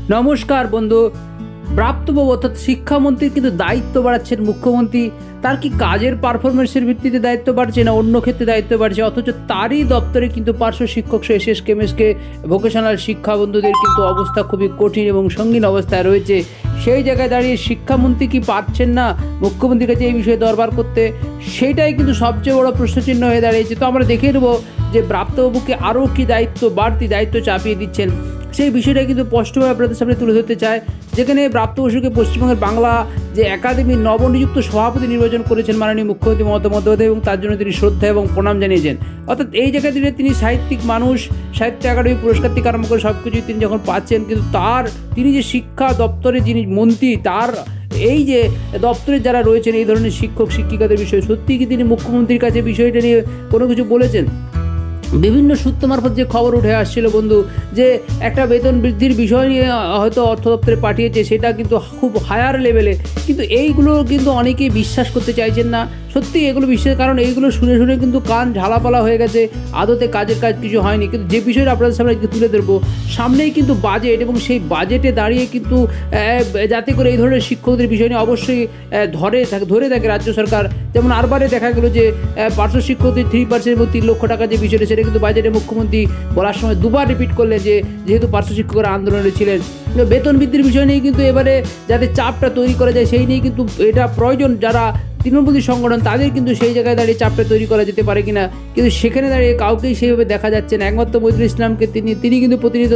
নমস্কার বন্ধু। প্রাপ্তবয়স্ক অর্থাৎ শিক্ষামন্ত্রীর কিন্তু দায়িত্ব বাড়াচ্ছেন মুখ্যমন্ত্রী। তার কি কাজের পারফরমেন্সের ভিত্তিতে দায়িত্ব বাড়ছে না অন্য ক্ষেত্রে দায়িত্ব বাড়ছে? অথচ তারই দপ্তরে কিন্তু পার্শ্ব শিক্ষক এসএস কেমএসকে ভোকেশনাল শিক্ষা বন্ধুদের কিন্তু অবস্থা খুবই কঠিন এবং সঙ্গীন অবস্থায় রয়েছে। সেই জায়গায় দাঁড়িয়ে শিক্ষামন্ত্রী কি পারছেন না মুখ্যমন্ত্রীর কাছে এই বিষয়ে দরবার করতে? সেটাই কিন্তু সবচেয়ে বড় প্রশ্নচিহ্ন হয়ে দাঁড়িয়েছে। তো আমরা দেখে নেব যে প্রাপ্তবাবুকে আরও কি বাড়তি দায়িত্ব চাপিয়ে দিচ্ছেন, সেই বিষয়টা কিন্তু স্পষ্টভাবে আপনাদের সামনে তুলে ধরতে চায়। যেখানে প্রাপ্তবয়স্ককে পশ্চিমবঙ্গের বাংলা যে একাডেমির নবনিযুক্ত সভাপতি নির্বাচন করেছেন মাননীয় মুখ্যমন্ত্রী মমতা বন্দ্যোপাধ্যায়, এবং তার জন্য তিনি শ্রদ্ধা এবং প্রণাম জানিয়েছেন। অর্থাৎ এই জায়গায় তিনি সাহিত্যিক মানুষ, সাহিত্য একাডেমি পুরস্কার থেকে আরম্ভ করে সব কিছুই তিনি যখন পাচ্ছেন, কিন্তু তিনি যে শিক্ষা দপ্তরে যিনি মন্ত্রী, তার এই যে দপ্তরের যারা রয়েছেন এই ধরনের শিক্ষক শিক্ষিকাদের বিষয়ে সত্যিই কি তিনি মুখ্যমন্ত্রীর কাছে বিষয়টা নিয়ে কোনো কিছু বলেছেন? বিভিন্ন সূত্র মারফত যে খবর উঠে আসছিল বন্ধু, যে একটা বেতন বৃদ্ধির বিষয় নিয়ে হয়তো অর্থ দপ্তরে পাঠিয়েছে, সেটা কিন্তু খুব হায়ার লেভেলে, কিন্তু এইগুলো কিন্তু অনেকেই বিশ্বাস করতে চাইছেন না। সত্যি এগুলো বিশ্বাস, কারণ এইগুলো শুনে শুনে কিন্তু কান ঝালাপালা হয়ে গেছে, আদতে কাজ কিছু হয়নি। কিন্তু যে বিষয়টা আপনাদের সামনে তুলে ধরবো, সামনেই কিন্তু বাজেট, এবং সেই বাজেটে দাঁড়িয়ে কিন্তু যাতে করে এই ধরনের শিক্ষকদের বিষয় নিয়ে অবশ্যই ধরে থাকে রাজ্য সরকার। যেমন আরবারে দেখা গেল যে পার্শ্ব শিক্ষকদের 3% এবং 3 লক্ষ টাকা যে বিষয়টা, সেটা কিন্তু বাজেটে মুখ্যমন্ত্রী বলার সময় দুবার রিপিট করলেন, যে যেহেতু পার্শ্ব শিক্ষকরা আন্দোলনে ছিলেন। বেতন বৃদ্ধির বিষয় নিয়ে কিন্তু এবারে যাতে চাপটা তৈরি করা যায় সেই নিয়ে কিন্তু এটা প্রয়োজন, যারা তৃণমূলী সংগঠন তাদের কিন্তু সেই জায়গায় দাঁড়িয়ে চাপটা তৈরি করা যেতে পারে কিনা, কিন্তু সেখানে দাঁড়িয়ে কাউকেই সেইভাবে দেখা যাচ্ছে না। একমাত্র মহিদুল ইসলামকে তিনি কিন্তু প্রতিনিধিত্ব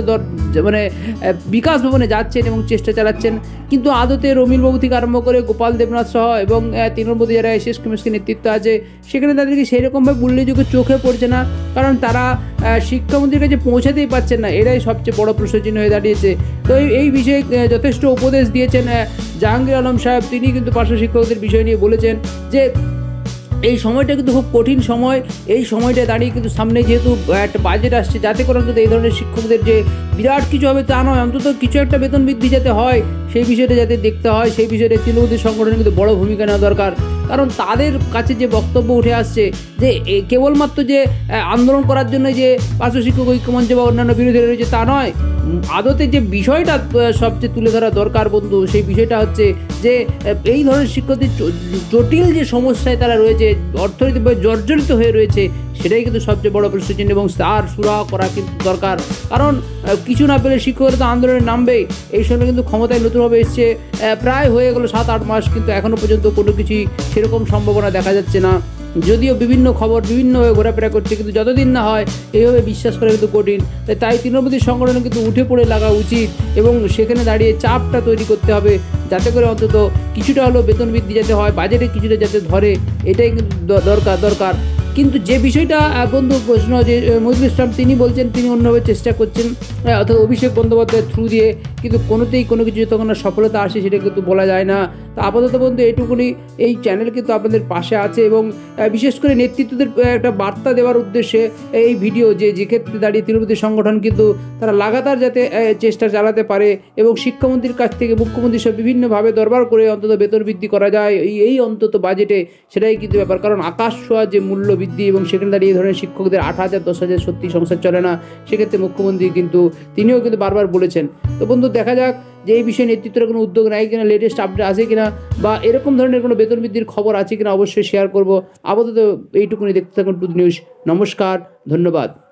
বিকাশ ভবনে যাচ্ছেন এবং চেষ্টা চালাচ্ছেন, কিন্তু আদতে রমিলবাবু থেকে আরম্ভ করে গোপাল দেবনাথ সহ এবং তৃণমূল যারা এসএস কেমএসকে নেতৃত্ব আছে, সেখানে তাদেরকে সেইরকমভাবে উল্লেখযোগ্য চোখে পড়ছে না, কারণ তারা শিক্ষামন্ত্রীর কাছে পৌঁছাতেই পারছেন না। এটাই সবচেয়ে বড় প্রশ্নচিহ্ন হয়ে দাঁড়িয়েছে। তো এই বিষয়ে যথেষ্ট উপদেশ দিয়েছেন জাহাঙ্গীর আলম সাহেব। তিনি কিন্তু পার্শ্ব শিক্ষকদের বিষয় নিয়ে বলেছেন যে এই সময়টা কিন্তু খুব কঠিন সময়। এই সময়টা দাঁড়িয়ে কিন্তু সামনে যেহেতু একটা বাজেট আসছে, যাতে করে অন্তত এই ধরনের শিক্ষকদের যে বিরাট কিছু হবে তা নয়, অন্তত কিছু একটা বেতন বৃদ্ধি যাতে হয় সেই বিষয়টা যাতে দেখতে হয়, সেই বিষয়টা তৃণমূল সংগঠনের কিন্তু বড় ভূমিকা নেওয়া দরকার। কারণ তাদের কাছে যে বক্তব্য উঠে আসছে যে কেবলমাত্র যে আন্দোলন করার জন্য যে পার্শ্ব শিক্ষক ঐক্যমঞ্চ বা অন্যান্য বিরোধীরা রয়েছে তা নয়, আদতে যে বিষয়টা সবচেয়ে তুলে ধরা দরকার বন্ধু, সেই বিষয়টা হচ্ছে যে এই ধরনের শিক্ষকদের জটিল যে সমস্যায় তারা রয়েছে, অর্থনৈতিকভাবে জর্জরিত হয়ে রয়েছে, সেটাই কিন্তু সবচেয়ে বড় প্রশ্নচিহ্ন, এবং তার সুরাহা করা কিন্তু দরকার। কারণ কিছু না পেলে শিক্ষকরা তো আন্দোলনে নামবেই। এই সময় কিন্তু ক্ষমতায় নতুনভাবে এসছে, প্রায় হয়ে গেল 7-8 মাস, কিন্তু এখনও পর্যন্ত কোনো কিছুই সেরকম সম্ভাবনা দেখা যাচ্ছে না। যদিও বিভিন্ন খবর বিভিন্নভাবে ঘোরাফেরা করছে, কিন্তু যতদিন না হয় এইভাবে বিশ্বাস করা কিন্তু কঠিন। তাই তৃণমূল সংগঠনে কিন্তু উঠে পড়ে লাগা উচিত, এবং সেখানে দাঁড়িয়ে চাপটা তৈরি করতে হবে, যাতে করে অন্তত কিছুটা হলেও বেতন বৃদ্ধি যাতে হয়, বাজেটে কিছুটা যাতে ধরে, এটাই কিন্তু দরকার। কিন্তু যে বিষয়টা বন্ধু প্রশ্ন, যে মহিদুল ইসলাম তিনি বলছেন তিনি অন্যভাবে চেষ্টা করছেন, অর্থাৎ অভিষেক বন্দ্যোপাধ্যায়ের থ্রু দিয়ে, কিন্তু কোনোতেই কোনো কিছু যতক্ষণ না সফলতা আসে সেটা কিন্তু বলা যায় না। তো আপাতত বন্ধু এইটুকুনি, এই চ্যানেল কিন্তু আপনাদের পাশে আছে, এবং বিশেষ করে নেতৃত্বদের একটা বার্তা দেওয়ার উদ্দেশ্যে এই ভিডিও, যে ক্ষেত্রে দাঁড়িয়ে তৃণমূল সংগঠন কিন্তু তারা লাগাতার যাতে চেষ্টা চালাতে পারে, এবং শিক্ষামন্ত্রীর কাছ থেকে মুখ্যমন্ত্রী সব বিভিন্নভাবে দরবার করে অন্তত বেতন বৃদ্ধি করা যায় এই অন্তত বাজেটে, সেটাই কিন্তু ব্যাপার। কারণ আকাশ ছোঁয়া যে মূল্য বৃদ্ধি, এবং সেখানে দাঁড়িয়ে এই ধরনের শিক্ষকদের 8,000 10,000 সত্যি সংসার চলে না, সেক্ষেত্রে মুখ্যমন্ত্রী তিনিও কিন্তু বারবার বলেছেন। তো বন্ধু দেখা যাক যে এই বিষয়ে নেতৃত্বের কোনো উদ্যোগ নেয় কিনা, লেটেস্ট আপডেট আছে কিনা, বা এরকম ধরনের কোনো বেতন বৃদ্ধির খবর আছে কিনা অবশ্যই শেয়ার করব। আপাতত এইটুকুনি দেখতে থাকুন টুডে নিউজ। নমস্কার, ধন্যবাদ।